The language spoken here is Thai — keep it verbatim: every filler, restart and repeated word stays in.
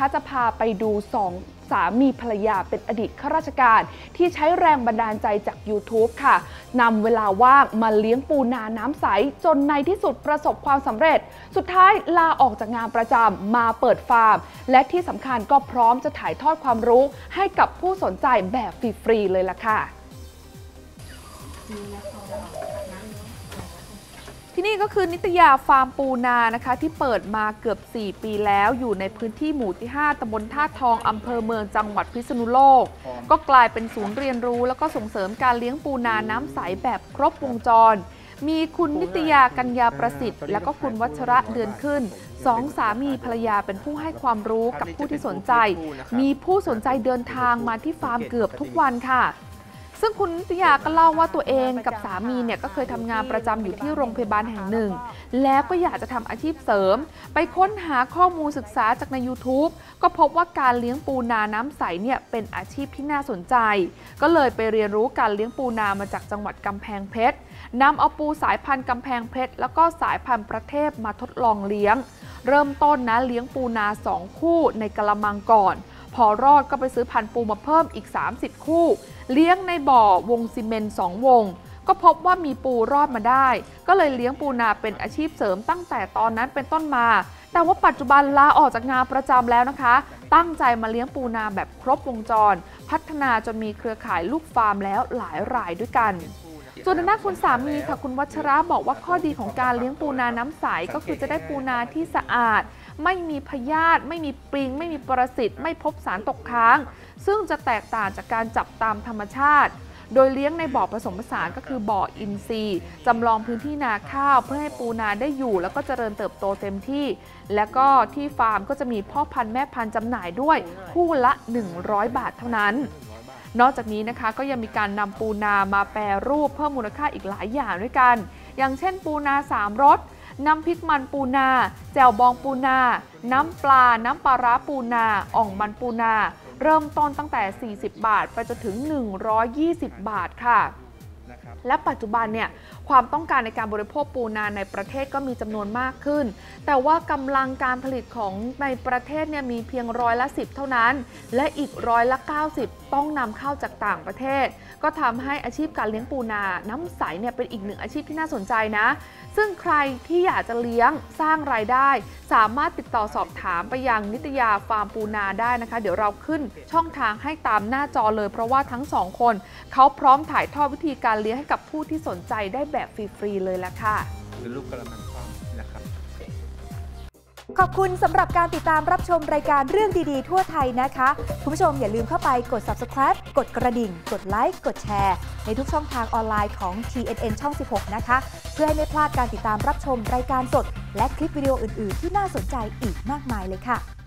จะพาไปดูสองสามีภรรยาเป็นอดีตข้าราชการที่ใช้แรงบันดาลใจจาก ยูทูบ ค่ะนำเวลาว่างมาเลี้ยงปูนาน้ำใสจนในที่สุดประสบความสำเร็จสุดท้ายลาออกจากงานประจำมาเปิดฟาร์มและที่สำคัญก็พร้อมจะถ่ายทอดความรู้ให้กับผู้สนใจแบบฟรีๆเลยล่ะค่ะที่นี่ก็คือนิตยาฟาร์มปูนานะคะที่เปิดมาเกือบสี่ปีแล้วอยู่ในพื้นที่หมู่ที่ห้าตำบลท่าทองอำเภอเมืองจังหวัดพิษณุโลกก็กลายเป็นศูนย์เรียนรู้แล้วก็ส่งเสริมการเลี้ยงปูนาน้ำใสแบบครบวงจรมีคุณนิตยากัญญาประสิทธิ์และก็คุณวัชระเดือนขึ้นสองสามีภรรยาเป็นผู้ให้ความรู้กับผู้ที่สนใจมีผู้สนใจเดินทางมาที่ฟาร์มเกือบทุกวันค่ะซึ่งคุณนิตยาก็เล่าว่าตัวเองกับสามีเนี่ยก็เคยทำงานประจำอยู่ที่โรงพยาบาลแห่งหนึ่งแล้วก็อยากจะทำอาชีพเสริมไปค้นหาข้อมูลศึกษาจากใน ยูทูบ ก็พบว่าการเลี้ยงปูนาน้ำใสเนี่ยเป็นอาชีพที่น่าสนใจก็เลยไปเรียนรู้การเลี้ยงปูนามาจากจังหวัดกำแพงเพชรนำเอาปูสายพันธุ์กำแพงเพชรแล้วก็สายพันธุ์ประเทศมาทดลองเลี้ยงเริ่มต้นนะเลี้ยงปูนาสองคู่ในกระมังก่อนพอรอดก็ไปซื้อพันธุ์ปูมาเพิ่มอีกสามสิบคู่เลี้ยงในบ่อวงซีเมนต์สองวงก็พบว่ามีปูรอดมาได้ก็เลยเลี้ยงปูนาเป็นอาชีพเสริมตั้งแต่ตอนนั้นเป็นต้นมาแต่ว่าปัจจุบันลาออกจากงานประจำแล้วนะคะตั้งใจมาเลี้ยงปูนาแบบครบวงจรพัฒนาจนมีเครือข่ายลูกฟาร์มแล้วหลายรายด้วยกันส่วนด้านคุณสามีค่ะคุณวัชระบอกว่าข้อดีของการเลี้ยงปูนาน้ำใสก็คือจะได้ปูนาที่สะอาดไม่มีพยาธิไม่มีปลิงไม่มีปรสิตไม่พบสารตกค้างซึ่งจะแตกต่างจากการจับตามธรรมชาติโดยเลี้ยงในบ่อผสมผสานก็คือบ่ออินทรีย์จำลองพื้นที่นาข้าวเพื่อให้ปูนาได้อยู่แล้วก็เจริญเติบโตเต็มที่และก็ที่ฟาร์มก็จะมีพ่อพันธุ์แม่พันธุ์จำหน่ายด้วยคู่ละหนึ่งร้อยบาทเท่านั้นนอกจากนี้นะคะก็ยังมีการนำปูนามาแปรรูปเพิ่มมูลค่าอีกหลายอย่างด้วยกันอย่างเช่นปูนาสามรสน้ำพริกมันปูนาแจ่วบองปูนาน้ำปลาน้ำปลาร้าปูนาอ่องมันปูนาเริ่มต้นตั้งแต่สี่สิบบาทไปจนถึงหนึ่งร้อยยี่สิบบาทค่ะและปัจจุบันเนี่ยความต้องการในการบริโภคปูนาในประเทศก็มีจำนวนมากขึ้นแต่ว่ากำลังการผลิตของในประเทศเนี่ยมีเพียงร้อยละสิบเท่านั้นและอีกร้อยละเก้าสิบต้องนำเข้าจากต่างประเทศก็ทำให้อาชีพการเลี้ยงปูนาน้ำใสเนี่ยเป็นอีกหนึ่งอาชีพที่น่าสนใจนะซึ่งใครที่อยากจะเลี้ยงสร้างรายได้สามารถติดต่อสอบถามไปยังนิตยาฟาร์มปูนาได้นะคะเดี๋ยวเราขึ้นช่องทางให้ตามหน้าจอเลยเพราะว่าทั้งสองคนเขาพร้อมถ่ายทอดวิธีการเลี้ยงให้กับผู้ที่สนใจได้แบบฟรีๆเลยละค่ะเป็นลูกกระมังความนะครับขอบคุณสำหรับการติดตามรับชมรายการเรื่องดีๆทั่วไทยนะคะคุณผู้ชมอย่าลืมเข้าไปกด ซับสไครบ์ กดกระดิ่งกดไลค์กดแชร์ในทุกช่องทางออนไลน์ของ ที เอ็น เอ็น ช่อง สิบหก นะคะเพื่อให้ไม่พลาดการติดตามรับชมรายการสดและคลิปวิดีโออื่นๆที่น่าสนใจอีกมากมายเลยค่ะ